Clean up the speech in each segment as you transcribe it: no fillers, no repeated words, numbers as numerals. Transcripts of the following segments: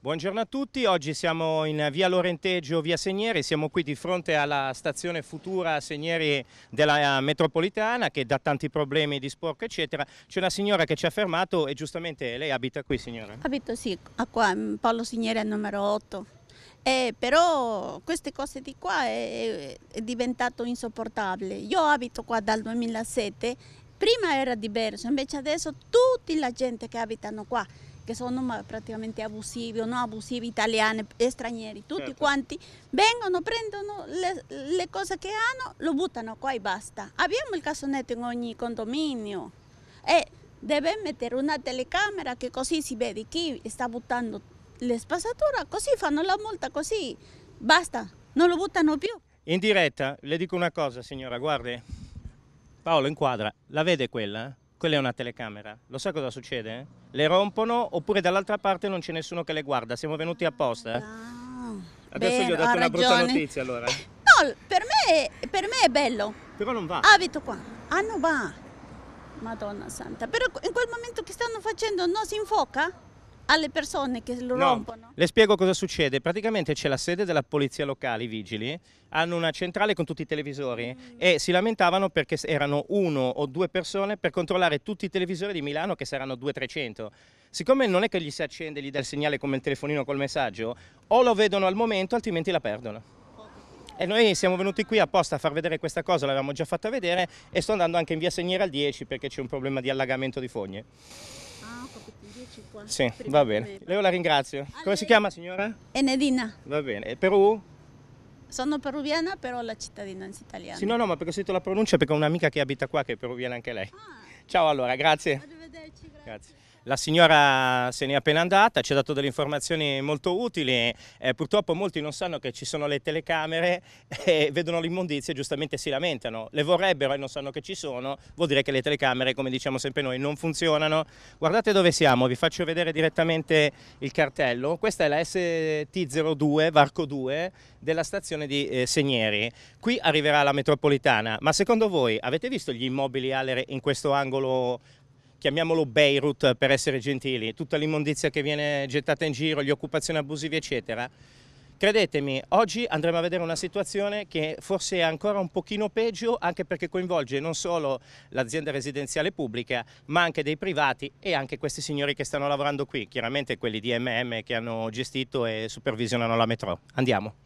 Buongiorno a tutti, oggi siamo in via Lorenteggio, via Segneri, siamo qui di fronte alla stazione futura Segneri della metropolitana che dà tanti problemi di sporco eccetera. C'è una signora che ci ha fermato e giustamente lei abita qui, signora? Abito sì, qua in Paolo Signeri numero 8. Però queste cose di qua è diventato insopportabile. Io abito qua dal 2007, prima era diverso, invece adesso tutta la gente che abitano qua, che sono praticamente abusivi o non abusivi, italiani e stranieri, tutti quanti vengono, prendono le cose che hanno, lo buttano qua e basta. Abbiamo il cassonetto in ogni condominio e deve mettere una telecamera che così si vede chi sta buttando le spazzatura, così fanno la multa, così basta, non lo buttano più. In diretta le dico una cosa, signora, guardi, Paolo inquadra, la vede quella? Quella è una telecamera, lo sa cosa succede? Le rompono oppure dall'altra parte non c'è nessuno che le guarda, siamo venuti apposta. Adesso gli ho dato una brutta notizia allora. No, per me è bello. Però non va. Abito qua, non va. Madonna santa, però in quel momento che stanno facendo non si infoca alle persone che lo rompono. Le spiego cosa succede. Praticamente c'è la sede della polizia locale, i vigili, hanno una centrale con tutti i televisori e si lamentavano perché erano 1 o 2 persone per controllare tutti i televisori di Milano, che saranno 200-300. Siccome non è che gli si accende, gli dà il segnale come il telefonino col messaggio, o lo vedono al momento altrimenti la perdono. E noi siamo venuti qui apposta a far vedere questa cosa, l'avevamo già fatta vedere e sto andando anche in via Segneri al 10 perché c'è un problema di allagamento di fogne. Qua. Sì, va bene. Io la ringrazio. Come si chiama, signora? Enedina. Va bene. E Perù? Sono peruviana, però la cittadinanza italiana. Sì, no, ma perché ho sentito la pronuncia, perché ho un'amica che abita qua che è peruviana anche lei. Ciao allora, grazie. Arrivederci, Grazie. La signora se n'è appena andata, ci ha dato delle informazioni molto utili, purtroppo molti non sanno che ci sono le telecamere e vedono l'immondizia e giustamente si lamentano, le vorrebbero e non sanno che ci sono, vuol dire che le telecamere, come diciamo sempre noi, non funzionano. Guardate dove siamo, vi faccio vedere direttamente il cartello, questa è la ST02 Varco 2 della stazione di Segneri, qui arriverà la metropolitana, ma secondo voi avete visto gli immobili Aller in questo angolo? Chiamiamolo Beirut per essere gentili, tutta l'immondizia che viene gettata in giro, gli occupazioni abusive eccetera. Credetemi, oggi andremo a vedere una situazione che forse è ancora un pochino peggio, anche perché coinvolge non solo l'azienda residenziale pubblica, ma anche dei privati e anche questi signori che stanno lavorando qui, chiaramente quelli di MM che hanno gestito e supervisionano la metro. Andiamo.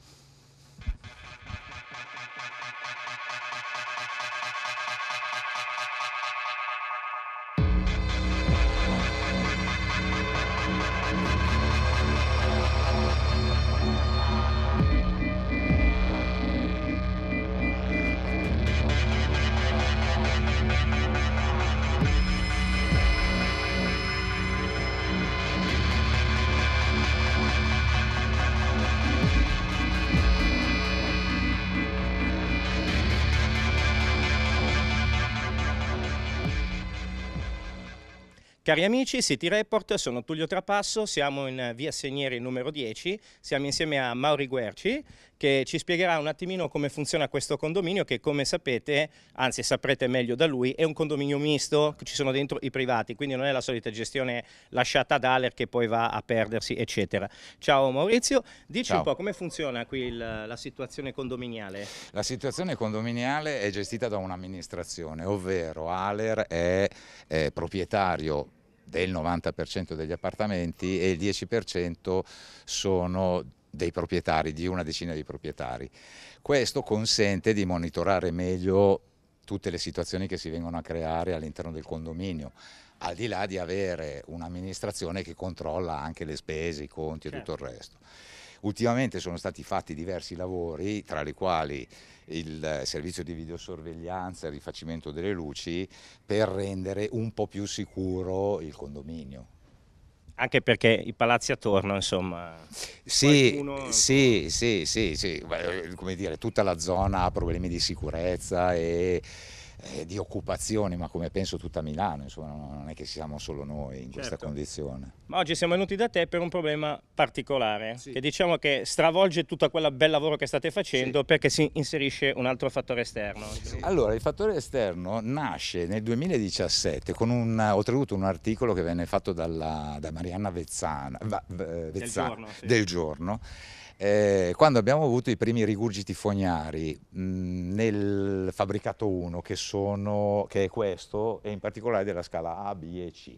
Cari amici, City Report, sono Tullio Trapasso, siamo in via Segneri numero 10, siamo insieme a Mauri Guerci che ci spiegherà un attimino come funziona questo condominio che, come sapete, anzi saprete meglio da lui, è un condominio misto, ci sono dentro i privati, quindi non è la solita gestione lasciata ad Aller che poi va a perdersi eccetera. Ciao Maurizio, dici un po' come funziona qui la situazione condominiale? La situazione condominiale è gestita da un'amministrazione, ovvero Aller è proprietario del 90% degli appartamenti e il 10% sono dei proprietari, di una decina di proprietari. Questo consente di monitorare meglio tutte le situazioni che si vengono a creare all'interno del condominio, al di là di avere un'amministrazione che controlla anche le spese, i conti e tutto il resto. Ultimamente sono stati fatti diversi lavori, tra i quali il servizio di videosorveglianza e il rifacimento delle luci per rendere un po' più sicuro il condominio. Anche perché i palazzi attorno, insomma... Sì, sì, come dire, tutta la zona ha problemi di sicurezza e di occupazioni, ma come penso tutta Milano, insomma, non è che siamo solo noi in questa condizione. Ma oggi siamo venuti da te per un problema particolare, Sì. che diciamo che stravolge tutto quel bel lavoro che state facendo, Sì. perché si inserisce un altro fattore esterno. Allora, il fattore esterno nasce nel 2017 con oltretutto un articolo che venne fatto da Marianna Vezzana, del Giorno, quando abbiamo avuto i primi rigurgiti fognari nel fabbricato 1, che è questo, e in particolare della scala A, B e C.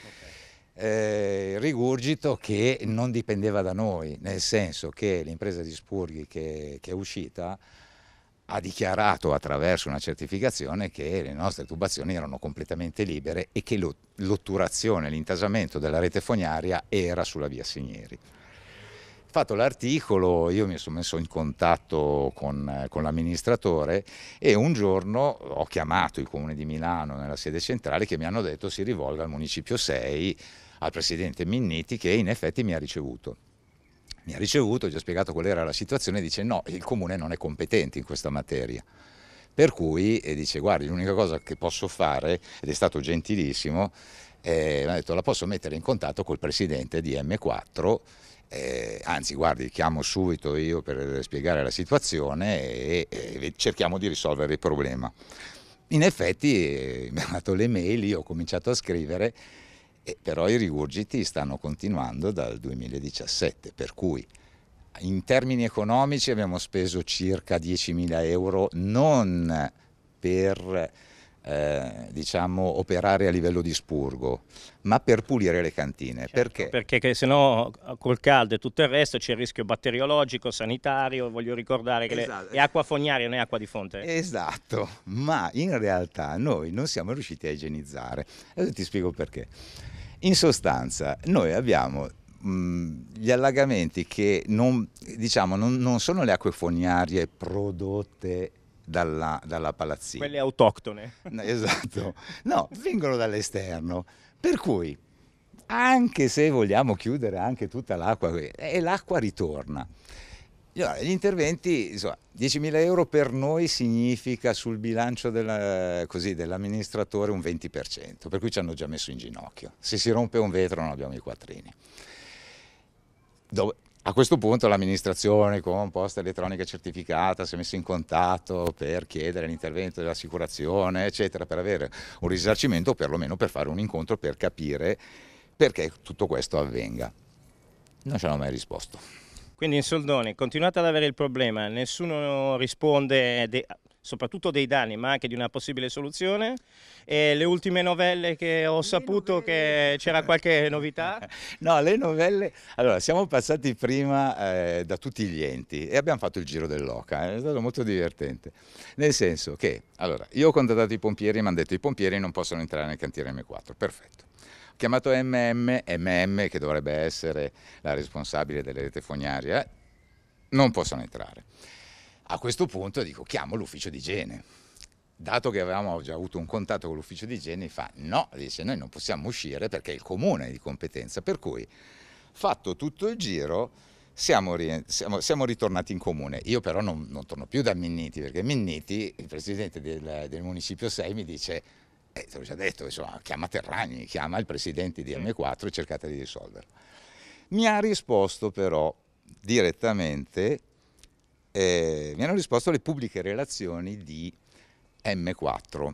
Rigurgito che non dipendeva da noi, nel senso che l'impresa di Spurghi che è uscita ha dichiarato attraverso una certificazione che le nostre tubazioni erano completamente libere e che l'otturazione, l'intasamento della rete fognaria era sulla via Segneri. Fatto l'articolo, io mi sono messo in contatto con l'amministratore e un giorno ho chiamato il Comune di Milano nella sede centrale, che mi hanno detto si rivolga al Municipio 6, al Presidente Minniti, che in effetti mi ha ricevuto. Gli ho spiegato qual era la situazione e dice no, il Comune non è competente in questa materia. Per cui dice guardi, l'unica cosa che posso fare, ed è stato gentilissimo, mi ha detto la posso mettere in contatto col Presidente di M4, anzi guardi, chiamo subito io per spiegare la situazione e cerchiamo di risolvere il problema. In effetti mi ha dato le mail, io ho cominciato a scrivere, però i rigurgiti stanno continuando dal 2017, per cui in termini economici abbiamo speso circa 10.000 euro non per diciamo operare a livello di spurgo, ma per pulire le cantine. Certo, perché se no col caldo e tutto il resto c'è il rischio batteriologico, sanitario, voglio ricordare che è acqua fognaria, non è acqua di fonte. Esatto, ma in realtà noi non siamo riusciti a igienizzare. Adesso ti spiego perché. In sostanza noi abbiamo gli allagamenti che non sono le acque fognarie prodotte dalla palazzina. Quelle autoctone. Esatto, no, vengono dall'esterno, per cui anche se vogliamo chiudere anche tutta l'acqua, l'acqua ritorna. Allora, gli interventi, insomma, 10.000 euro per noi significa sul bilancio dell'amministratore un 20%, per cui ci hanno già messo in ginocchio. Se si rompe un vetro non abbiamo i quattrini. A questo punto l'amministrazione con posta elettronica certificata si è messa in contatto per chiedere l'intervento dell'assicurazione, eccetera, per avere un risarcimento o perlomeno per fare un incontro per capire perché tutto questo avvenga. Non ci hanno mai risposto. Quindi in soldoni continuate ad avere il problema, nessuno risponde soprattutto dei danni, ma anche di una possibile soluzione. E le ultime novelle che ho saputo che c'era qualche novità? No, le novelle... Allora, siamo passati prima da tutti gli enti e abbiamo fatto il giro dell'Oca, è stato molto divertente. Nel senso che, allora, io ho contattato i pompieri e mi hanno detto i pompieri non possono entrare nel cantiere M4, perfetto. Ho chiamato MM, che dovrebbe essere la responsabile delle rete fognarie, non possono entrare. A questo punto dico, chiamo l'ufficio di igiene. Dato che avevamo già avuto un contatto con l'ufficio di igiene, fa no, dice noi non possiamo uscire perché il comune è di competenza, per cui fatto tutto il giro siamo ritornati in comune. Io però non torno più da Minniti, perché Minniti, il presidente del Municipio 6, mi dice te l'ho già detto, insomma, chiama Terragni, chiama il presidente di M4 e cercate di risolverlo. Mi ha risposto però direttamente, mi hanno risposto le pubbliche relazioni di M4,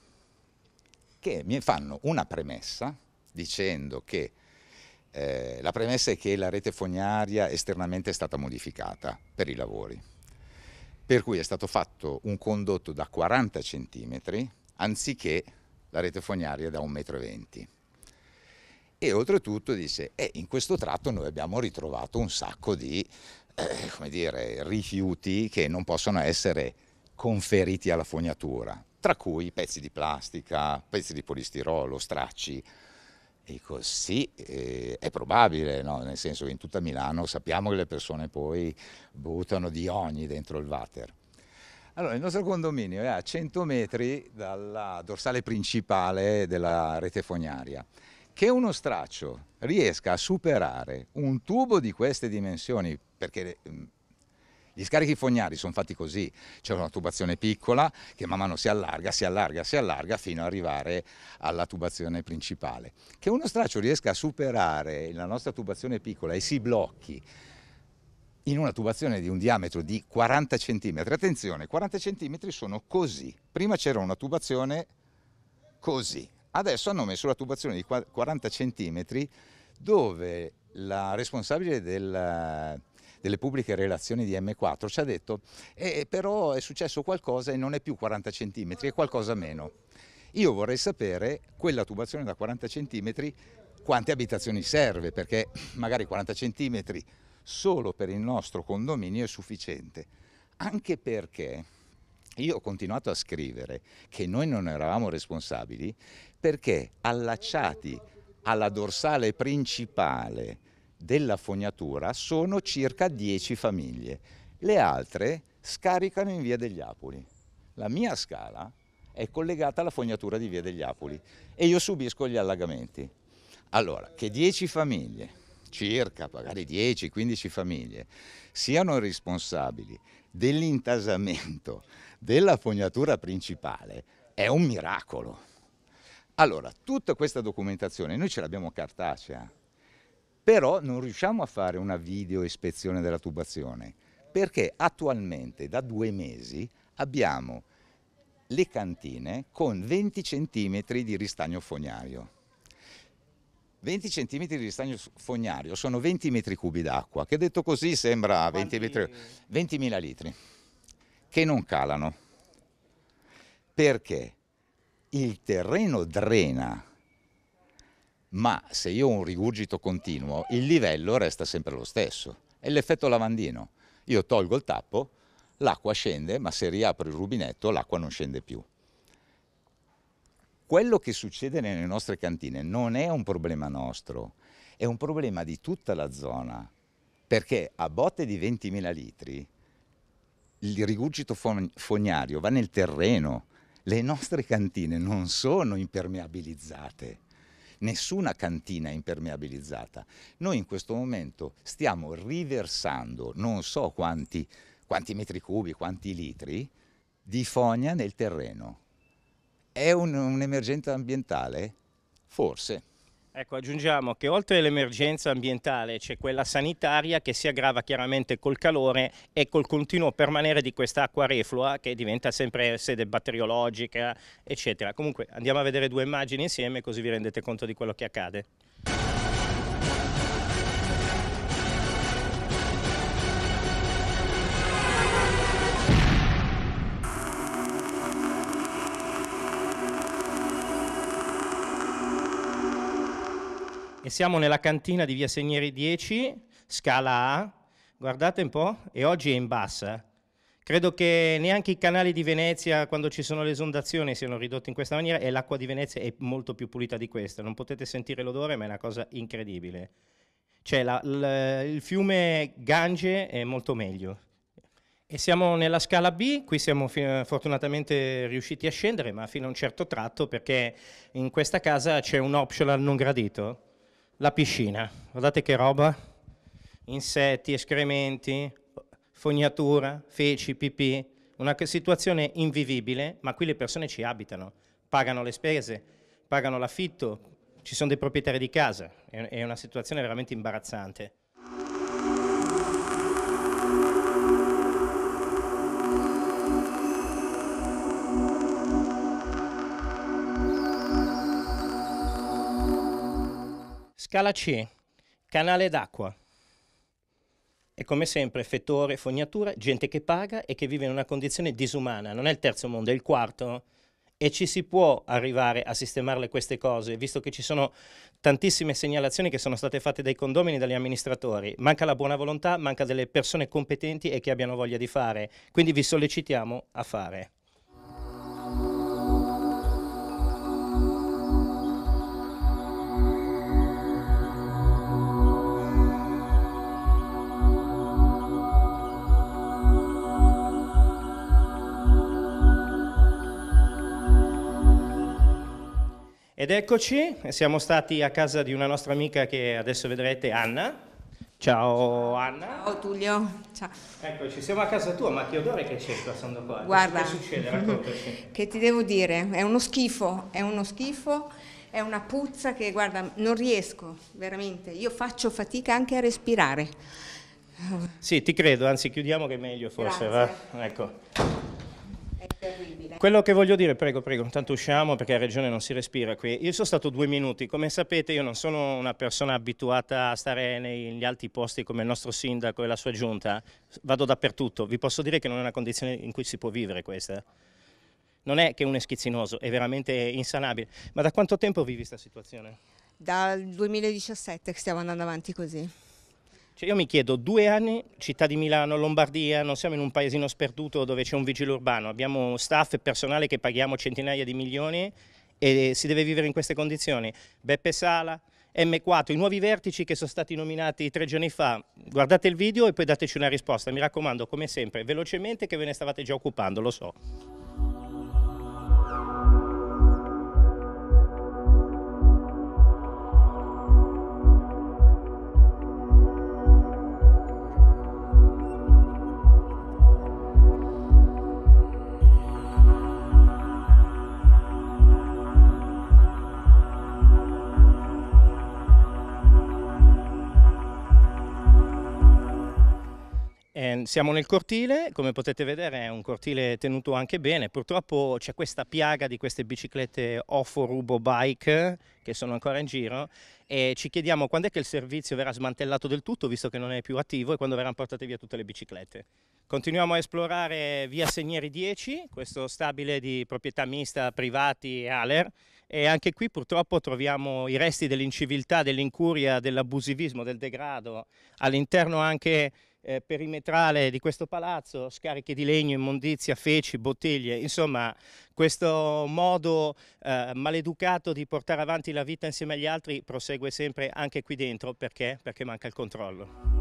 che mi fanno una premessa dicendo che la premessa è che la rete fognaria esternamente è stata modificata per i lavori, per cui è stato fatto un condotto da 40 centimetri anziché la rete fognaria da 1,20 m. E oltretutto dice, in questo tratto noi abbiamo ritrovato un sacco di come dire, rifiuti che non possono essere conferiti alla fognatura, tra cui pezzi di plastica, pezzi di polistirolo, stracci. Dico sì, è probabile, no? Nel senso che in tutta Milano sappiamo che le persone poi buttano di ogni dentro il water. Allora, il nostro condominio è a 100 metri dalla dorsale principale della rete fognaria. Che uno straccio riesca a superare un tubo di queste dimensioni, perché Gli scarichi fognari sono fatti così, c'è una tubazione piccola che man mano si allarga fino ad arrivare alla tubazione principale. Che uno straccio riesca a superare la nostra tubazione piccola e si blocchi in una tubazione di un diametro di 40 cm, attenzione, 40 cm sono così, prima c'era una tubazione così, adesso hanno messo la tubazione di 40 cm dove la responsabile delle pubbliche relazioni di M4 ci ha detto però è successo qualcosa e non è più 40 cm, è qualcosa meno. Io vorrei sapere, quella tubazione da 40 cm, quante abitazioni serve, perché magari 40 cm solo per il nostro condominio è sufficiente, anche perché io ho continuato a scrivere che noi non eravamo responsabili perché allacciati alla dorsale principale della fognatura sono circa 10 famiglie, le altre scaricano in Via degli Apoli. La mia scala è collegata alla fognatura di Via degli Apoli e io subisco gli allagamenti. Allora, che 10 famiglie, circa magari 10-15 famiglie, siano responsabili dell'intasamento della fognatura principale è un miracolo. Allora, tutta questa documentazione noi ce l'abbiamo cartacea, però non riusciamo a fare una video ispezione della tubazione, perché attualmente da 2 mesi abbiamo le cantine con 20 cm di ristagno fognario. 20 cm di ristagno fognario sono 20 metri cubi d'acqua, che detto così sembra 20.000 litri, che non calano, perché il terreno drena, ma se io ho un rigurgito continuo, il livello resta sempre lo stesso. È l'effetto lavandino. Io tolgo il tappo, l'acqua scende, ma se riapro il rubinetto l'acqua non scende più. Quello che succede nelle nostre cantine non è un problema nostro, è un problema di tutta la zona, perché a botte di 20.000 litri il rigurgito fognario va nel terreno. Le nostre cantine non sono impermeabilizzate, nessuna cantina è impermeabilizzata. Noi in questo momento stiamo riversando non so quanti metri cubi, quanti litri di fogna nel terreno. È un'emergenza ambientale? Forse. Ecco, aggiungiamo che oltre all'emergenza ambientale c'è quella sanitaria che si aggrava chiaramente col calore e col continuo permanere di quest'acqua reflua che diventa sempre sede batteriologica, eccetera. Comunque andiamo a vedere 2 immagini insieme così vi rendete conto di quello che accade. E siamo nella cantina di Via Segneri 10, scala A, guardate un po', e oggi è in bassa. Credo che neanche i canali di Venezia, quando ci sono le esondazioni, siano ridotti in questa maniera e l'acqua di Venezia è molto più pulita di questa. Non potete sentire l'odore, ma è una cosa incredibile. Cioè, il fiume Gange è molto meglio. E siamo nella scala B, qui siamo fortunatamente riusciti a scendere, ma fino a un certo tratto, perché in questa casa c'è un optional non gradito. La piscina, guardate che roba, insetti, escrementi, fognatura, feci, pipì, una situazione invivibile, ma qui le persone ci abitano, pagano le spese, pagano l'affitto, ci sono dei proprietari di casa, è una situazione veramente imbarazzante. Scala C, canale d'acqua. E come sempre fettore, fognatura, gente che paga e che vive in una condizione disumana. Non è il terzo mondo, è il quarto. E ci si può arrivare a sistemarle queste cose, visto che ci sono tantissime segnalazioni che sono state fatte dai condomini e dagli amministratori. Manca la buona volontà, manca delle persone competenti e che abbiano voglia di fare. Quindi vi sollecitiamo a fare. Ed eccoci, siamo stati a casa di una nostra amica che adesso vedrete, Anna. Ciao Anna. Ciao Tullio, ciao. Eccoci, siamo a casa tua, ma che odore che c'è passando qua? Guarda, Che succede? Raccontaci. che ti devo dire? È uno schifo, è una puzza che, guarda, non riesco, veramente. Io faccio fatica anche a respirare. Sì, ti credo, anzi chiudiamo che è meglio forse, Grazie. va? Ecco. È terribile. Quello che voglio dire, prego, intanto usciamo perché a Regione non si respira qui. Io sono stato 2 minuti, come sapete io non sono una persona abituata a stare negli alti posti come il nostro sindaco e la sua giunta, vado dappertutto, vi posso dire che non è una condizione in cui si può vivere questa. Non è che uno è schizzinoso, è veramente insanabile. Ma da quanto tempo vivi questa situazione? Dal 2017 che stiamo andando avanti così. Cioè io mi chiedo, 2 anni, città di Milano, Lombardia, non siamo in un paesino sperduto dove c'è un vigile urbano, abbiamo staff e personale che paghiamo centinaia di milioni e si deve vivere in queste condizioni. Beppe Sala, M4, i nuovi vertici che sono stati nominati 3 giorni fa, guardate il video e poi dateci una risposta, mi raccomando, come sempre, velocemente che ve ne stavate già occupando, lo so. Siamo nel cortile, come potete vedere è un cortile tenuto anche bene, purtroppo c'è questa piaga di queste biciclette Ofo Rubo Bike che sono ancora in giro e ci chiediamo quando è che il servizio verrà smantellato del tutto visto che non è più attivo e quando verranno portate via tutte le biciclette. Continuiamo a esplorare via Segneri 10, questo stabile di proprietà mista privati e Aler e anche qui purtroppo troviamo i resti dell'inciviltà, dell'incuria, dell'abusivismo, del degrado, all'interno anche perimetrale di questo palazzo, scarichi di legno, immondizia, feci, bottiglie, insomma questo modo maleducato di portare avanti la vita insieme agli altri prosegue sempre anche qui dentro, perché? Perché manca il controllo.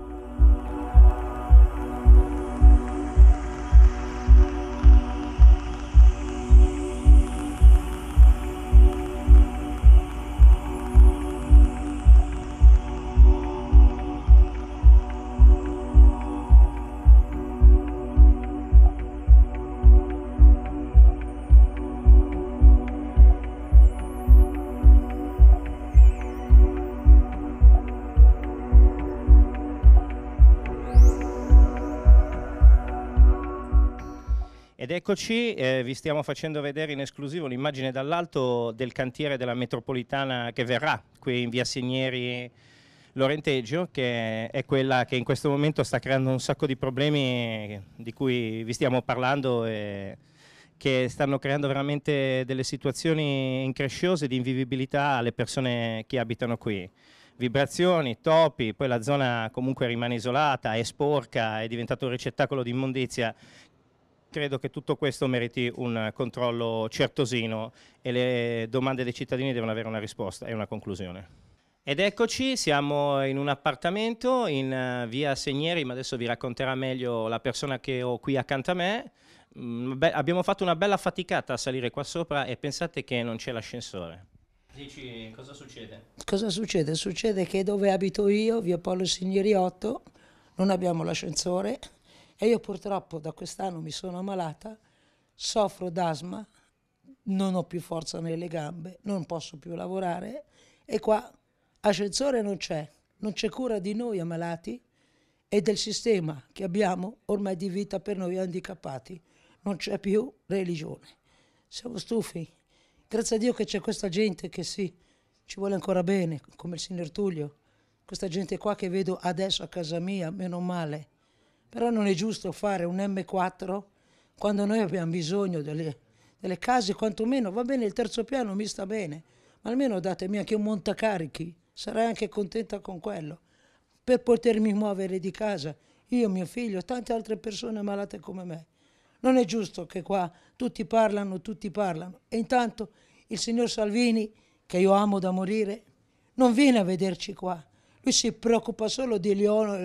Ed eccoci, vi stiamo facendo vedere in esclusiva un'immagine dall'alto del cantiere della metropolitana che verrà qui in via Segneri Lorenteggio, che è quella che in questo momento sta creando un sacco di problemi di cui vi stiamo parlando e che stanno creando veramente delle situazioni incresciose di invivibilità alle persone che abitano qui. Vibrazioni, topi, poi la zona comunque rimane isolata, è sporca, è diventato un ricettacolo di immondizia. Credo che tutto questo meriti un controllo certosino e le domande dei cittadini devono avere una risposta e una conclusione. Ed eccoci, siamo in un appartamento in via Segneri, ma adesso vi racconterà meglio la persona che ho qui accanto a me. Abbiamo fatto una bella faticata a salire qua sopra e pensate che non c'è l'ascensore. Dici cosa succede? Cosa succede? Succede che dove abito io, via Paolo Signeri 8, non abbiamo l'ascensore. E io purtroppo da quest'anno mi sono ammalata, soffro d'asma, non ho più forza nelle gambe, non posso più lavorare e qua ascensore non c'è cura di noi ammalati e del sistema che abbiamo ormai di vita per noi handicappati, non c'è più religione. Siamo stufi, grazie a Dio che c'è questa gente che sì, ci vuole ancora bene, come il signor Tullio, questa gente qua che vedo adesso a casa mia, meno male. Però non è giusto fare un M4 quando noi abbiamo bisogno delle case, quantomeno, va bene il terzo piano, mi sta bene, ma almeno datemi anche un montacarichi, sarei anche contenta con quello, per potermi muovere di casa, io, mio figlio, tante altre persone malate come me. Non è giusto che qua tutti parlano, e intanto il signor Salvini, che io amo da morire, non viene a vederci qua, lui si preoccupa solo degli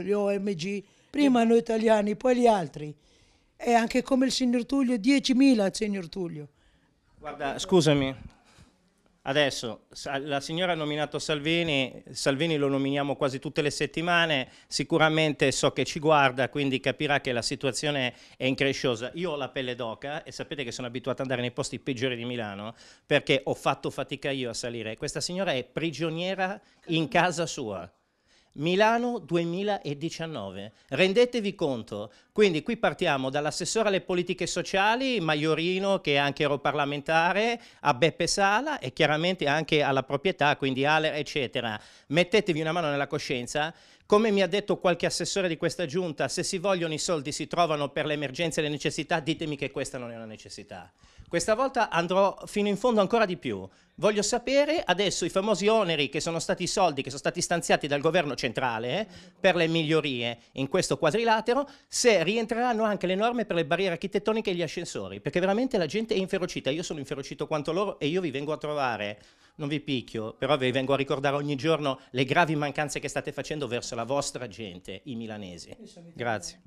OMG, prima noi italiani, poi gli altri. E anche come il signor Tullio, 10.000 il signor Tullio. Guarda, scusami, Adesso la signora ha nominato Salvini, Salvini lo nominiamo quasi tutte le settimane, sicuramente so che ci guarda, quindi capirà che la situazione è incresciosa. Io ho la pelle d'oca e sapete che sono abituato ad andare nei posti peggiori di Milano perché ho fatto fatica io a salire. Questa signora è prigioniera in casa sua. Milano 2019, rendetevi conto, quindi qui partiamo dall'assessore alle politiche sociali, Maiorino, che è anche europarlamentare, a Beppe Sala e chiaramente anche alla proprietà, quindi Aler, eccetera. Mettetevi una mano nella coscienza. Come mi ha detto qualche assessore di questa giunta, se si vogliono i soldi si trovano per le emergenze e le necessità, ditemi che questa non è una necessità. Questa volta andrò fino in fondo ancora di più. Voglio sapere adesso i famosi oneri che sono stati i soldi che sono stati stanziati dal governo centrale per le migliorie in questo quadrilatero, se rientreranno anche le norme per le barriere architettoniche e gli ascensori, perché veramente la gente è inferocita. Io sono inferocito quanto loro e io vi vengo a trovare. Non vi picchio, però vi vengo a ricordare ogni giorno le gravi mancanze che state facendo verso la vostra gente, i milanesi. Grazie.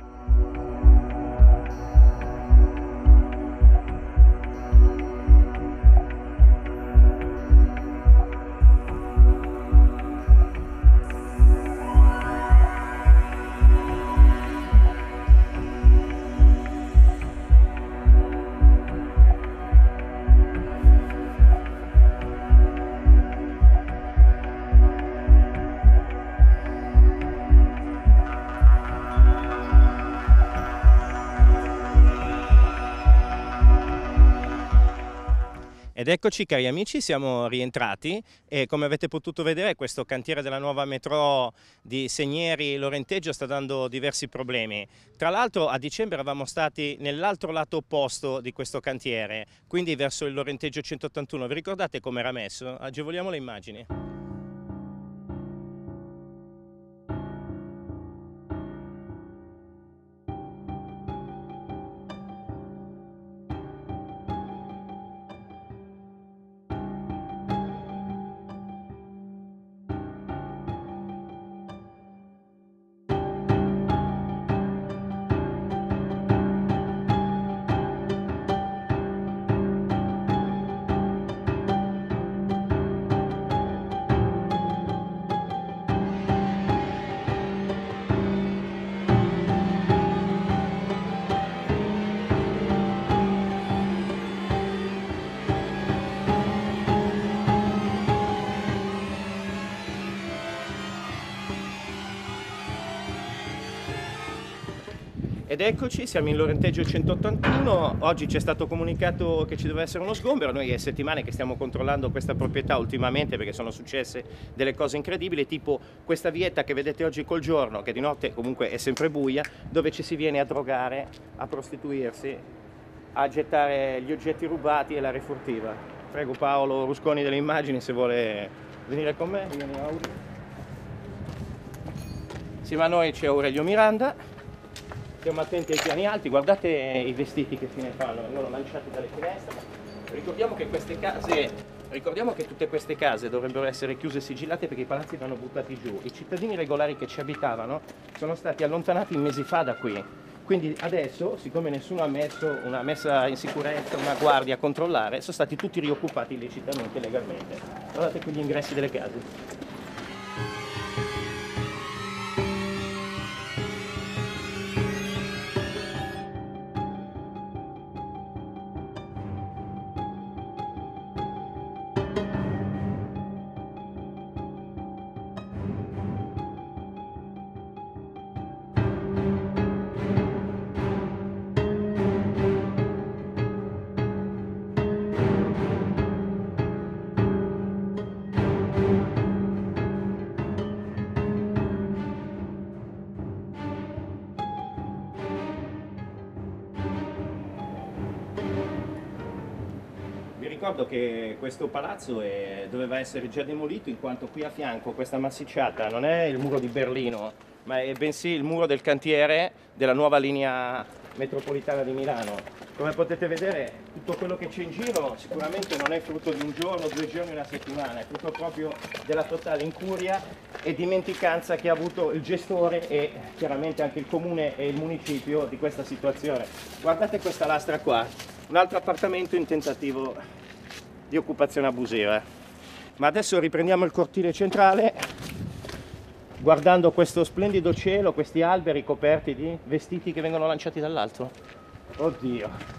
Ed eccoci cari amici, siamo rientrati e come avete potuto vedere questo cantiere della nuova metro di Segneri Lorenteggio sta dando diversi problemi. Tra l'altro a dicembre eravamo stati nell'altro lato opposto di questo cantiere, quindi verso il Lorenteggio 181. Vi ricordate come era messo? Agevoliamo le immagini. Ed eccoci, siamo in Lorenteggio 181, oggi ci è stato comunicato che ci doveva essere uno sgombero, noi è settimane che stiamo controllando questa proprietà ultimamente perché sono successe delle cose incredibili, tipo questa vietta che vedete oggi col giorno, che di notte comunque è sempre buia, dove ci si viene a drogare, a prostituirsi, a gettare gli oggetti rubati e la refurtiva. Prego Paolo Rusconi delle immagini se vuole venire con me, io ne ho Audi. Insieme a noi c'è Aurelio Miranda. Stiamo attenti ai piani alti, guardate i vestiti che fine fanno, vengono lanciati dalle finestre. Ricordiamo che tutte queste case dovrebbero essere chiuse e sigillate perché i palazzi vanno buttati giù. I cittadini regolari che ci abitavano sono stati allontanati mesi fa da qui. Quindi adesso, siccome nessuno ha messo una messa in sicurezza, una guardia a controllare, sono stati tutti rioccupati illecitamente e legalmente. Guardate qui gli ingressi delle case. Ricordo che questo palazzo doveva essere già demolito in quanto qui a fianco questa massicciata non è il muro di Berlino, ma è bensì il muro del cantiere della nuova linea metropolitana di Milano. Come potete vedere tutto quello che c'è in giro sicuramente non è frutto di un giorno, 2 giorni, una settimana, è frutto proprio della totale incuria e dimenticanza che ha avuto il gestore e chiaramente anche il comune e il municipio di questa situazione. Guardate questa lastra qua, un altro appartamento in tentativo di occupazione abusiva. Ma adesso riprendiamo il cortile centrale guardando questo splendido cielo, questi alberi coperti di vestiti che vengono lanciati dall'alto. Oddio.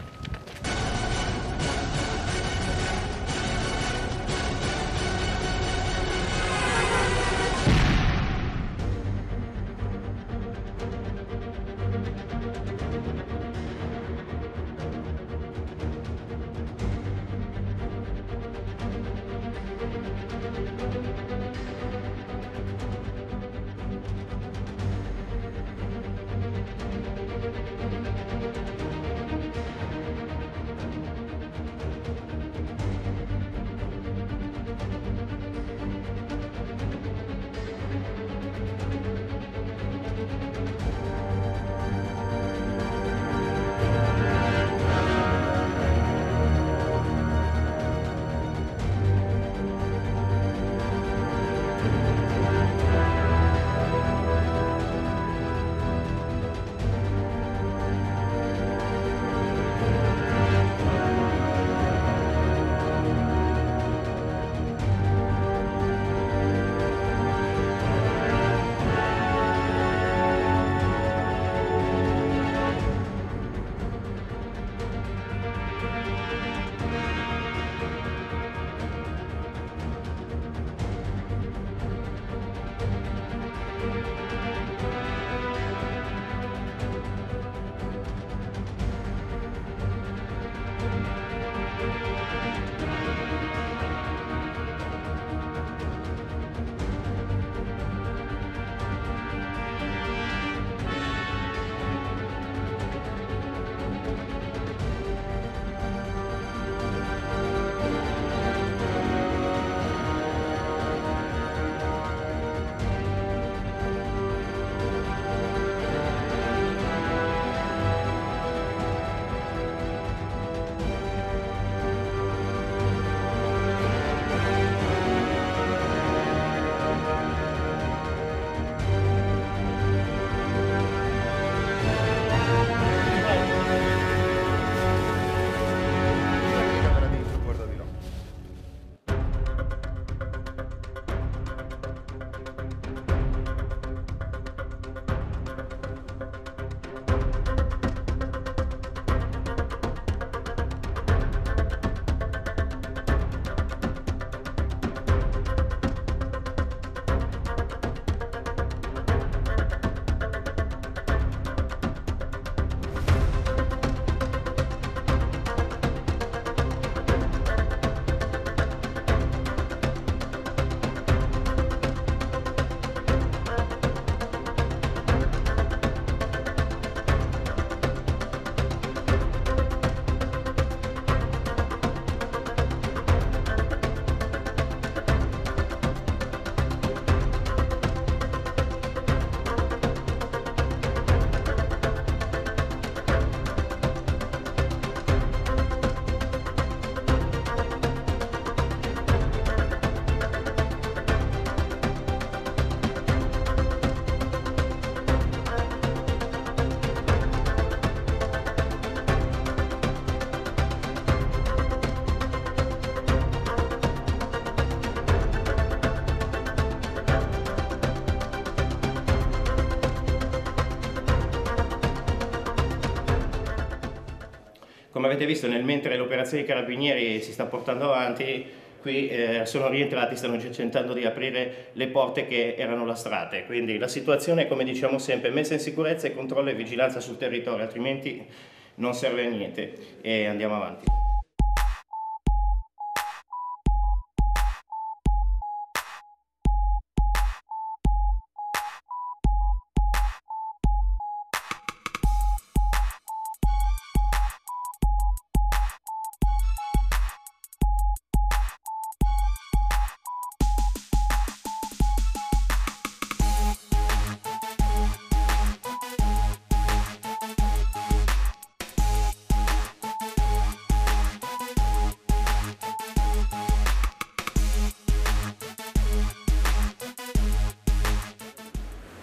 Come avete visto, mentre l'operazione dei carabinieri si sta portando avanti, qui sono rientrati, stanno cercando di aprire le porte che erano lastrate. Quindi la situazione, come diciamo sempre, messa in sicurezza e controllo e vigilanza sul territorio, altrimenti non serve a niente. E andiamo avanti.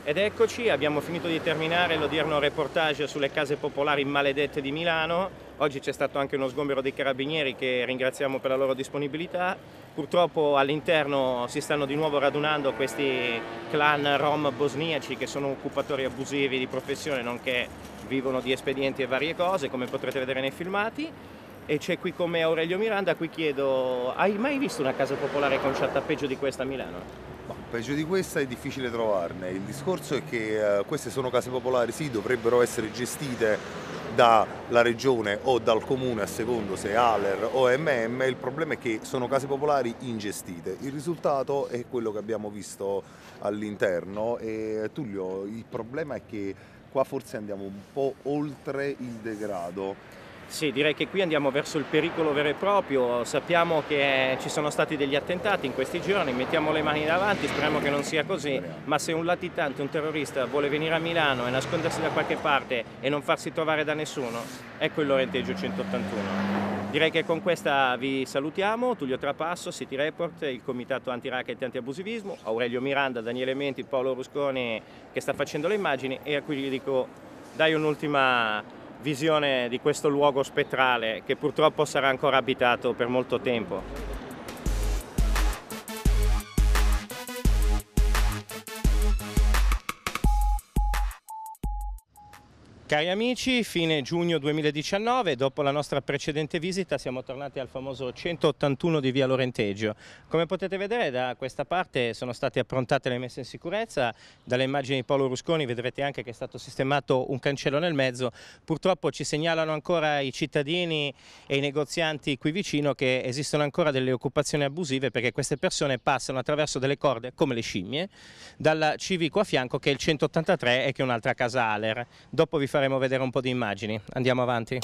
Ed eccoci, abbiamo finito di terminare l'odierno reportage sulle case popolari maledette di Milano. Oggi c'è stato anche uno sgombero dei carabinieri che ringraziamo per la loro disponibilità. Purtroppo all'interno si stanno di nuovo radunando questi clan rom bosniaci che sono occupatori abusivi di professione, nonché vivono di espedienti e varie cose, come potrete vedere nei filmati. E c'è qui con me Aurelio Miranda, a cui chiedo: hai mai visto una casa popolare conciata peggio di questa a Milano? Peggio di questa è difficile trovarne. Il discorso è che queste sono case popolari, sì, dovrebbero essere gestite dalla regione o dal comune a secondo se ALER o MM. Il problema è che sono case popolari ingestite. Il risultato è quello che abbiamo visto all'interno. E Tullio, il problema è che qua forse andiamo un po' oltre il degrado. Sì, direi che qui andiamo verso il pericolo vero e proprio. Sappiamo che ci sono stati degli attentati in questi giorni, mettiamo le mani davanti, speriamo che non sia così, ma se un latitante, un terrorista vuole venire a Milano e nascondersi da qualche parte e non farsi trovare da nessuno, ecco il Lorenteggio 181. Direi che con questa vi salutiamo. Tullio Trapasso, City Report, il Comitato Anti-Racket e Anti-Abusivismo, Aurelio Miranda, Daniele Menti, Paolo Rusconi che sta facendo le immagini, e a cui gli dico: dai un'ultima visione di questo luogo spettrale che purtroppo sarà ancora abitato per molto tempo. Cari amici, fine giugno 2019, dopo la nostra precedente visita siamo tornati al famoso 181 di via Lorenteggio. Come potete vedere, da questa parte sono state approntate le messe in sicurezza. Dalle immagini di Paolo Rusconi vedrete anche che è stato sistemato un cancello nel mezzo. Purtroppo ci segnalano ancora i cittadini e i negozianti qui vicino che esistono ancora delle occupazioni abusive, perché queste persone passano attraverso delle corde come le scimmie dal civico a fianco, che è il 183 e che è un'altra casa ALER. Dopo vi faremo vedere un po' di immagini. Andiamo avanti.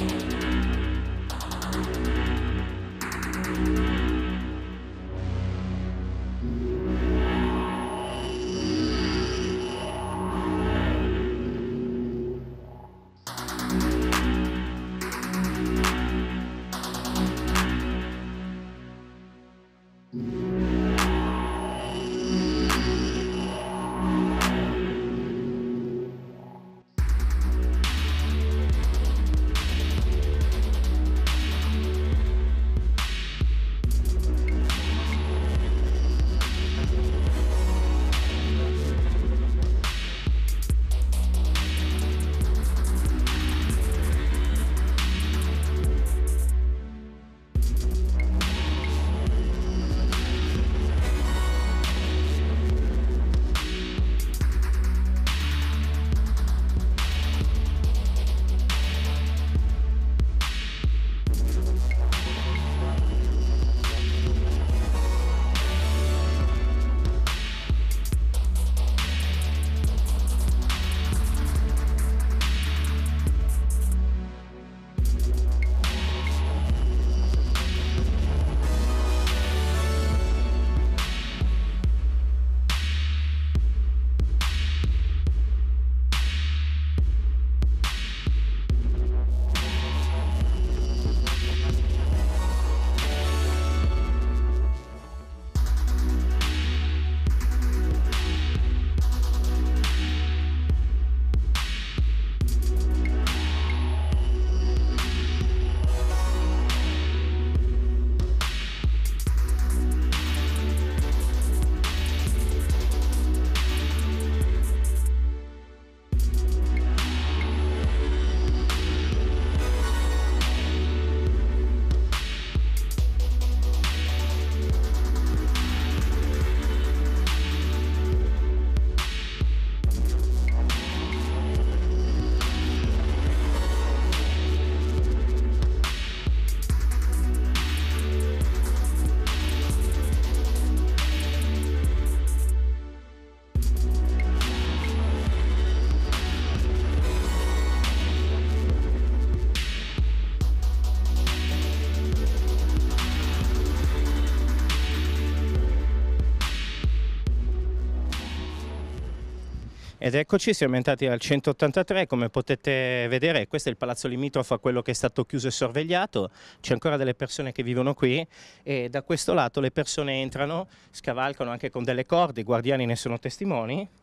Ed eccoci, siamo entrati al 183, come potete vedere questo è il palazzo limitrofo a quello che è stato chiuso e sorvegliato. C'è ancora delle persone che vivono qui e da questo lato le persone entrano, scavalcano anche con delle corde, i guardiani ne sono testimoni,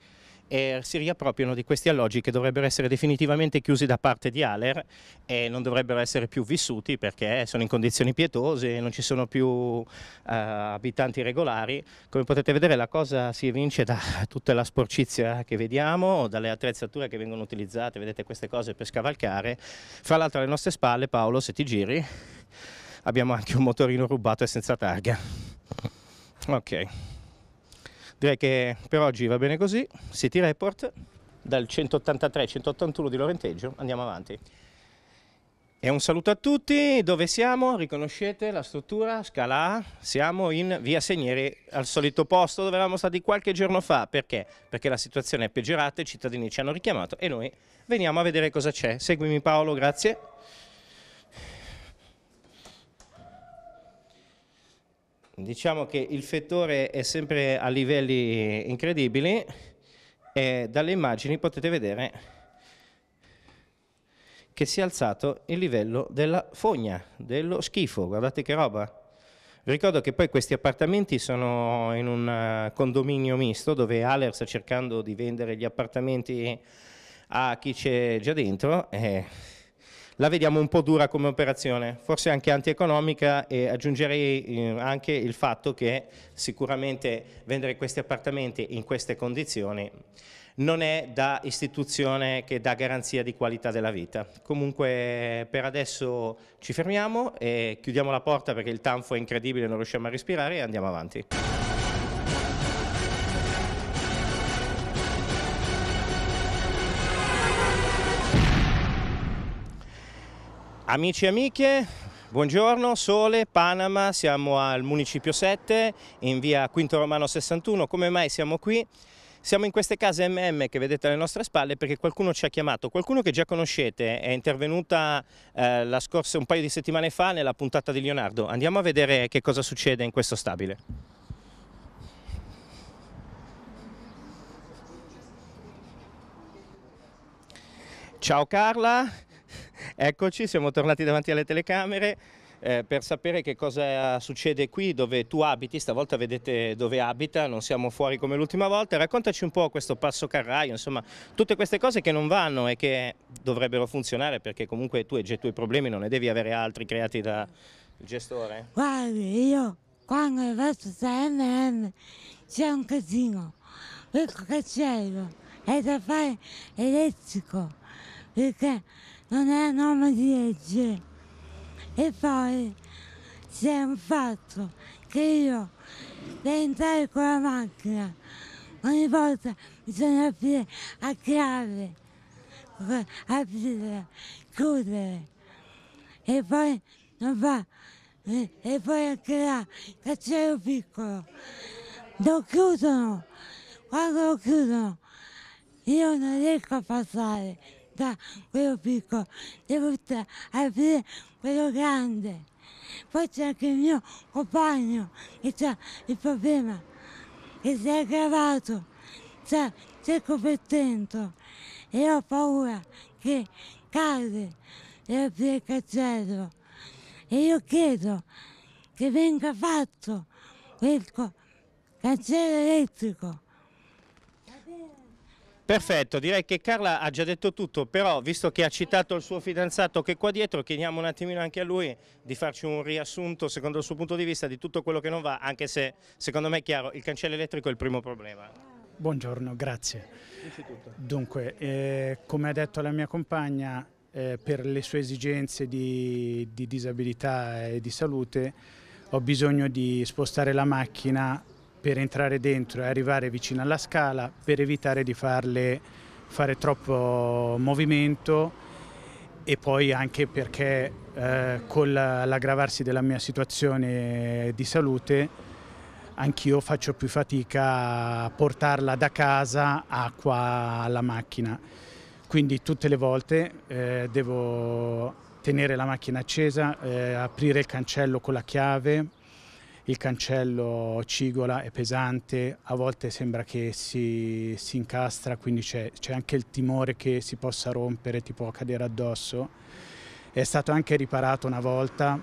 e si riappropriano di questi alloggi che dovrebbero essere definitivamente chiusi da parte di Aler e non dovrebbero essere più vissuti perché sono in condizioni pietose, non ci sono più abitanti regolari. Come potete vedere la cosa si evince da tutta la sporcizia che vediamo, dalle attrezzature che vengono utilizzate, vedete queste cose per scavalcare. Fra l'altro alle nostre spalle, Paolo, se ti giri, abbiamo anche un motorino rubato e senza targa. Ok. Direi che per oggi va bene così, City Report dal 183-181 di Lorenteggio, andiamo avanti. E un saluto a tutti, dove siamo? Riconoscete la struttura, Scala A, siamo in via Segneri, al solito posto dove eravamo stati qualche giorno fa, perché? Perché la situazione è peggiorata, i cittadini ci hanno richiamato e noi veniamo a vedere cosa c'è. Seguimi Paolo, grazie. Diciamo che il fettore è sempre a livelli incredibili e dalle immagini potete vedere che si è alzato il livello della fogna, dello schifo, guardate che roba. Ricordo che poi questi appartamenti sono in un condominio misto dove Aler sta cercando di vendere gli appartamenti a chi c'è già dentro. La vediamo un po' dura come operazione, forse anche antieconomica, e aggiungerei anche il fatto che sicuramente vendere questi appartamenti in queste condizioni non è da istituzione che dà garanzia di qualità della vita. Comunque per adesso ci fermiamo e chiudiamo la porta perché il tanfo è incredibile, non riusciamo a respirare e andiamo avanti. Amici e amiche, buongiorno, Sole, Panama, siamo al Municipio 7 in via Quinto Romano 61. Come mai siamo qui? Siamo in queste case MM che vedete alle nostre spalle perché qualcuno ci ha chiamato, qualcuno che già conoscete, è intervenuta un paio di settimane fa nella puntata di Leonardo. Andiamo a vedere che cosa succede in questo stabile. Ciao Carla. Eccoci, siamo tornati davanti alle telecamere per sapere che cosa succede qui dove tu abiti. Stavolta vedete dove abita, non siamo fuori come l'ultima volta. Raccontaci un po' questo passo carraio, insomma, tutte queste cose che non vanno e che dovrebbero funzionare perché comunque tu hai già i tuoi problemi, non ne devi avere altri creati dal gestore. Guardi, io quando ho fatto MM c'è un casino, il cancello è da fare elettrico perché non è norma di legge. E poi c'è un fatto che io devo entrare con la macchina, ogni volta bisogna aprire a chiave, aprire, chiudere, e poi non va, e poi anche là, il cancello piccolo, lo chiudono, quando lo chiudono io non riesco a passare da quello piccolo, devo aprire quello grande. Poi c'è anche il mio compagno che ha il problema, che si è aggravato, c'è il copertento e ho paura che cade e aprire il cancello. E io chiedo che venga fatto quel cancello elettrico. Perfetto, direi che Carla ha già detto tutto, però visto che ha citato il suo fidanzato che è qua dietro, chiediamo un attimino anche a lui di farci un riassunto secondo il suo punto di vista di tutto quello che non va, anche se secondo me è chiaro, il cancello elettrico è il primo problema. Buongiorno, grazie. Dunque, come ha detto la mia compagna, per le sue esigenze di disabilità e di salute ho bisogno di spostare la macchina per entrare dentro e arrivare vicino alla scala per evitare di fare troppo movimento, e poi anche perché con l'aggravarsi della mia situazione di salute anch'io faccio più fatica a portarla da casa qua alla macchina, quindi tutte le volte devo tenere la macchina accesa, aprire il cancello con la chiave. Il cancello cigola, è pesante, a volte sembra che si incastra, quindi c'è anche il timore che si possa rompere, ti può cadere addosso. È stato anche riparato una volta,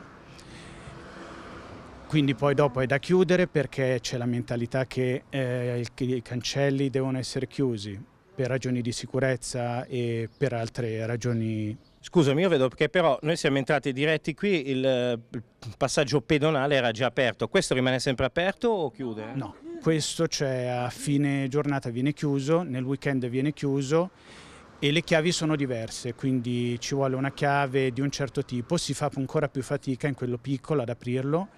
quindi poi dopo è da chiudere perché c'è la mentalità che i cancelli devono essere chiusi. per ragioni di sicurezza e per altre ragioni. Scusami, io vedo che però noi siamo entrati diretti qui, il passaggio pedonale era già aperto, questo rimane sempre aperto o chiude? No, questo cioè a fine giornata viene chiuso, nel weekend viene chiuso e le chiavi sono diverse, quindi ci vuole una chiave di un certo tipo, si fa ancora più fatica in quello piccolo ad aprirlo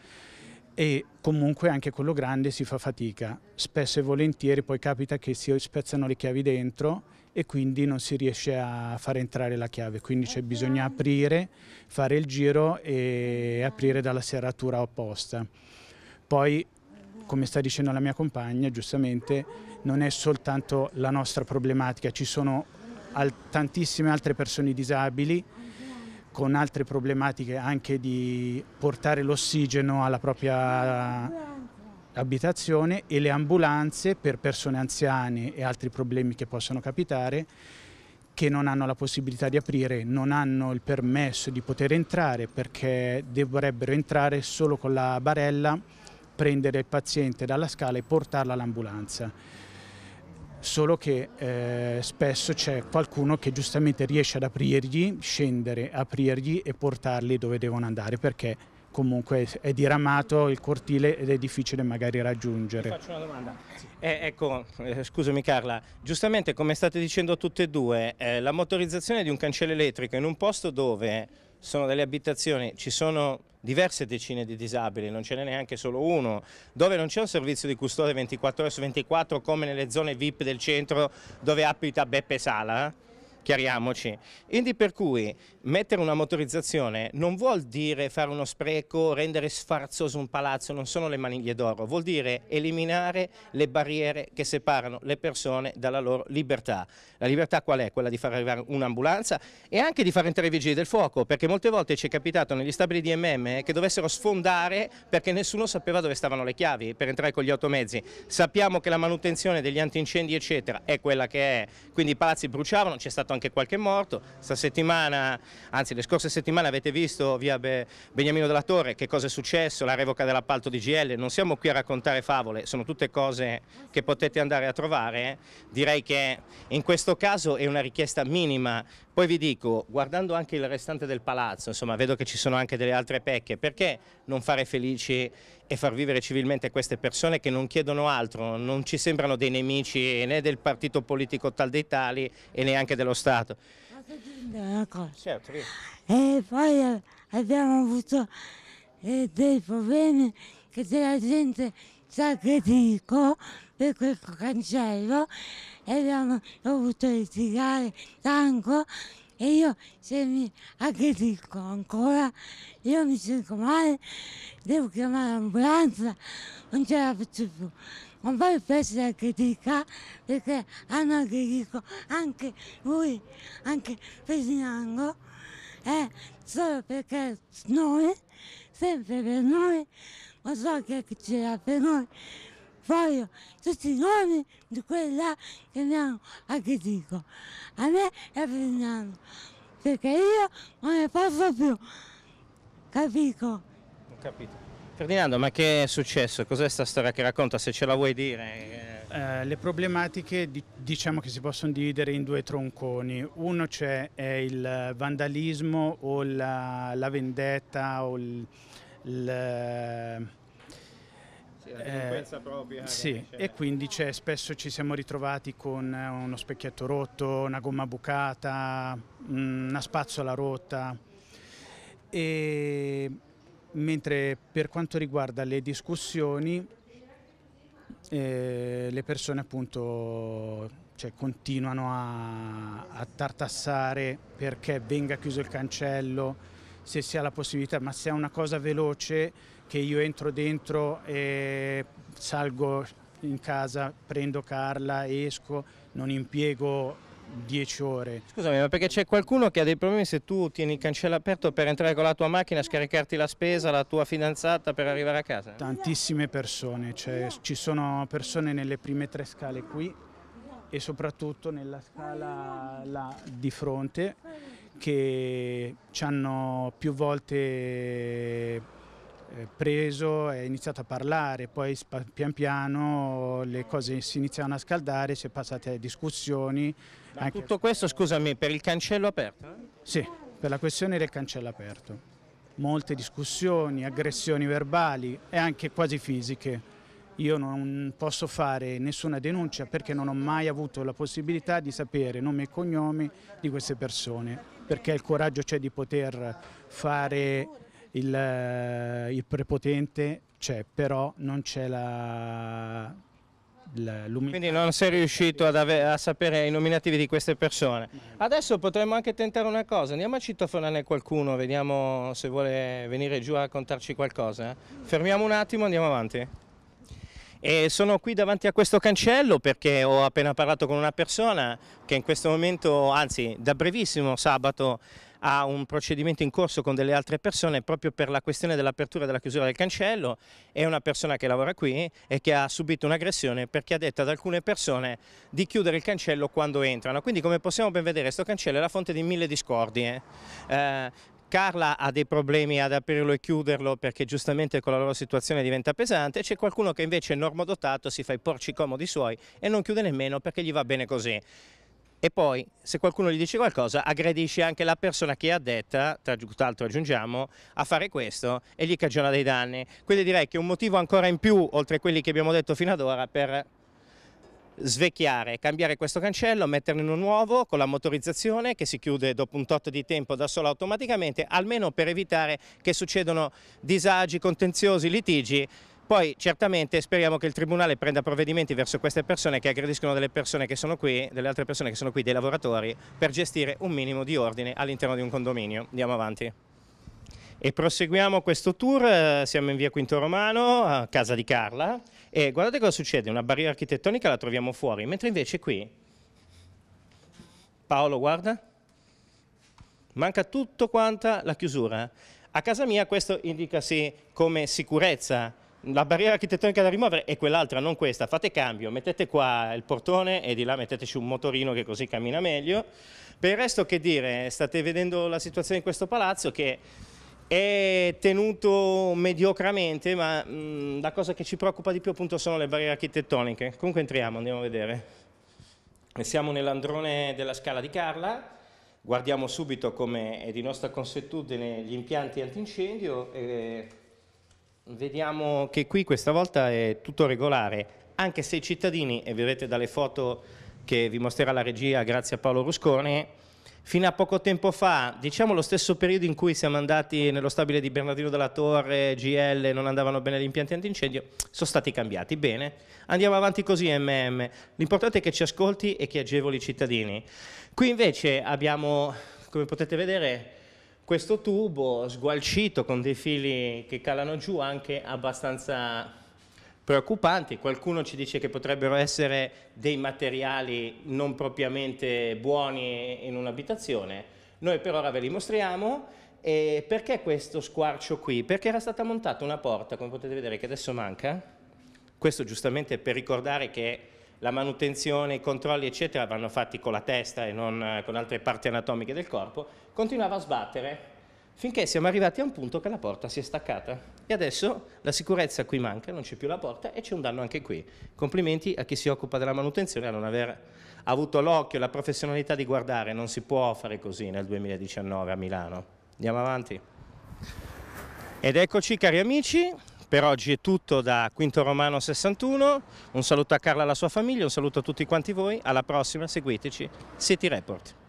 e comunque anche quello grande si fa fatica. Spesso e volentieri poi capita che si spezzano le chiavi dentro e quindi non si riesce a far entrare la chiave, quindi bisogna aprire, fare il giro e aprire dalla serratura opposta. Poi, come sta dicendo la mia compagna, giustamente non è soltanto la nostra problematica, ci sono tantissime altre persone disabili con altre problematiche anche di portare l'ossigeno alla propria abitazione e le ambulanze per persone anziane e altri problemi che possono capitare che non hanno la possibilità di aprire, non hanno il permesso di poter entrare perché dovrebbero entrare solo con la barella, prendere il paziente dalla scala e portarla all'ambulanza. Solo che spesso c'è qualcuno che giustamente riesce ad aprirgli, scendere, aprirgli e portarli dove devono andare perché comunque è diramato il cortile ed è difficile magari raggiungere. Ti faccio una domanda. Ecco, scusami Carla, giustamente come state dicendo tutte e due, la motorizzazione di un cancello elettrico in un posto dove sono delle abitazioni, ci sono diverse decine di disabili, non ce n'è neanche solo uno, dove non c'è un servizio di custode 24 ore su 24 come nelle zone VIP del centro dove abita Beppe Sala, chiariamoci. Quindi per cui mettere una motorizzazione non vuol dire fare uno spreco, rendere sfarzoso un palazzo, non sono le maniglie d'oro, vuol dire eliminare le barriere che separano le persone dalla loro libertà. La libertà qual è? Quella di far arrivare un'ambulanza e anche di far entrare i vigili del fuoco, perché molte volte ci è capitato negli stabili di MM che dovessero sfondare perché nessuno sapeva dove stavano le chiavi per entrare con gli automezzi. Sappiamo che la manutenzione degli antincendi eccetera è quella che è, quindi i palazzi bruciavano, c'è stato anche qualche morto. Sta settimana, anzi le scorse settimane avete visto via Beniamino della Torre che cosa è successo, la revoca dell'appalto di GL, non siamo qui a raccontare favole, sono tutte cose che potete andare a trovare. Direi che in questo caso è una richiesta minima. Poi vi dico, guardando anche il restante del palazzo, insomma vedo che ci sono anche delle altre pecche, perché non fare felici e far vivere civilmente queste persone che non chiedono altro, non ci sembrano dei nemici né del partito politico tal dei tali e neanche dello Stato. Una cosa. Certo, E poi abbiamo avuto dei problemi che della gente sa che dico per quel cancello e abbiamo dovuto litigare tanto e io se mi aggredisco ancora io mi sento male, devo chiamare l'ambulanza, non ce la faccio più. Ma poi penso che dica perché hanno aggredito anche lui, anche Pesinango, solo perché noi, sempre per noi, ma so che ce l'ha per noi, voglio tutti i nomi di quelli là che mi hanno aggredito, a me e a Ferdinando, perché io non ne posso più, capito? Ho capito. Ferdinando, ma che è successo? Cos'è sta storia che racconta, se ce la vuoi dire? Le problematiche diciamo che si possono dividere in due tronconi. Uno è il vandalismo o la vendetta o la delinquenza propria. Sì, e quindi spesso ci siamo ritrovati con uno specchietto rotto, una gomma bucata, una spazzola rotta. Mentre per quanto riguarda le discussioni, le persone appunto continuano a tartassare perché venga chiuso il cancello, se si ha la possibilità, ma se è una cosa veloce che io entro dentro e salgo in casa, prendo Carla, esco, non impiego 10 ore. Scusami, ma perché c'è qualcuno che ha dei problemi se tu tieni il cancello aperto per entrare con la tua macchina, scaricarti la spesa, la tua fidanzata per arrivare a casa? Tantissime persone, ci sono persone nelle prime 3 scale qui e soprattutto nella scala là di fronte che ci hanno più volte preso, è iniziato a parlare, poi pian piano le cose si iniziano a scaldare, si è passate a discussioni. Anche... Tutto questo, scusami, per il cancello aperto? Sì, per la questione del cancello aperto. Molte discussioni, aggressioni verbali e anche quasi fisiche. Io non posso fare nessuna denuncia perché non ho mai avuto la possibilità di sapere nomi e cognomi di queste persone, perché il coraggio c'è di poter fare il prepotente, c'è, però non c'è l'umiltà. Quindi non sei riuscito a sapere i nominativi di queste persone. Adesso potremmo anche tentare una cosa, andiamo a citofonare qualcuno, vediamo se vuole venire giù a raccontarci qualcosa. Fermiamo un attimo, andiamo avanti. E sono qui davanti a questo cancello perché ho appena parlato con una persona che in questo momento, anzi da brevissimo sabato, ha un procedimento in corso con delle altre persone proprio per la questione dell'apertura e della chiusura del cancello. È una persona che lavora qui e che ha subito un'aggressione perché ha detto ad alcune persone di chiudere il cancello quando entrano. Quindi, come possiamo ben vedere, questo cancello è la fonte di mille discordie. Carla ha dei problemi ad aprirlo e chiuderlo perché giustamente con la loro situazione diventa pesante, c'è qualcuno che invece è normodotato, si fa i porci comodi suoi e non chiude nemmeno perché gli va bene così. E poi, se qualcuno gli dice qualcosa, aggredisce anche la persona che è addetta, tra l'altro aggiungiamo, a fare questo e gli cagiona dei danni. Quindi direi che è un motivo ancora in più, oltre quelli che abbiamo detto fino ad ora, per svecchiare, cambiare questo cancello, metterne uno nuovo con la motorizzazione che si chiude dopo un tot di tempo da solo automaticamente, almeno per evitare che succedano disagi, contenziosi, litigi. Poi certamente speriamo che il Tribunale prenda provvedimenti verso queste persone che aggrediscono delle persone che sono qui, delle altre persone che sono qui, dei lavoratori, per gestire un minimo di ordine all'interno di un condominio. Andiamo avanti. E proseguiamo questo tour, siamo in via Quinto Romano, a casa di Carla, e guardate cosa succede, una barriera architettonica la troviamo fuori, mentre invece qui, Paolo guarda, manca tutto quanta la chiusura. A casa mia questo indica sì come sicurezza, la barriera architettonica da rimuovere è quell'altra, non questa, fate cambio, mettete qua il portone e di là metteteci un motorino che così cammina meglio. Per il resto che dire, state vedendo la situazione in questo palazzo che è tenuto mediocramente, ma la cosa che ci preoccupa di più appunto sono le barriere architettoniche. Comunque entriamo, andiamo a vedere. Siamo nell'androne della Scala di Carla, guardiamo subito come è di nostra consuetudine gli impianti antincendio e vediamo che qui questa volta è tutto regolare, anche se i cittadini, e vedrete dalle foto che vi mostrerà la regia grazie a Paolo Rusconi, fino a poco tempo fa, diciamo lo stesso periodo in cui siamo andati nello stabile di Bernardino della Torre, GL, non andavano bene gli impianti antincendio, sono stati cambiati. Bene, andiamo avanti così l'importante è che ci ascolti e che agevoli i cittadini. Qui invece abbiamo, come potete vedere, questo tubo sgualcito con dei fili che calano giù anche abbastanza preoccupanti. Qualcuno ci dice che potrebbero essere dei materiali non propriamente buoni in un'abitazione. Noi per ora ve li mostriamo. E perché questo squarcio qui? Perché era stata montata una porta, come potete vedere, che adesso manca. Questo giustamente per ricordare che la manutenzione, i controlli eccetera vanno fatti con la testa e non con altre parti anatomiche del corpo. Continuava a sbattere finché siamo arrivati a un punto che la porta si è staccata e adesso la sicurezza qui manca, non c'è più la porta e c'è un danno anche qui. Complimenti a chi si occupa della manutenzione a non aver avuto l'occhio e la professionalità di guardare, non si può fare così nel 2019 a Milano. Andiamo avanti. Ed eccoci cari amici, per oggi è tutto da Quinto Romano 61, un saluto a Carla e alla sua famiglia, un saluto a tutti quanti voi, alla prossima, seguiteci, City Report.